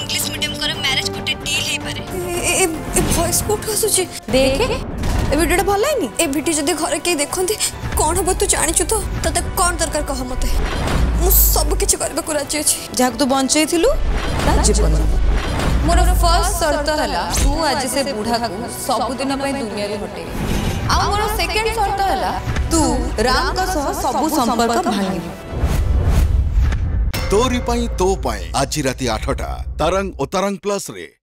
English medium कर marriage गोटे डील हे पारे। ए वॉइस कोट आसुची देखे ए वीडियोटा भल लाइनी ए वीडियो जदि घरे के देखंती कोन हबो तू जानिछु तो तते कोन दरकार कह मते मु सब किछ करबा को राजी अछि जाक तू बंचै थिलु ता जीवन मोर फर्स्ट शर्त हला तू आज से बूढ़ा को सब दिन पय दुनिया रे हटे आ मोर सेकंड शर्त हला तू राम का सह सब संपर्क भांगी तोरी पाई तो पाए आज राति 8टा तरंग और तरंग प्लस रे।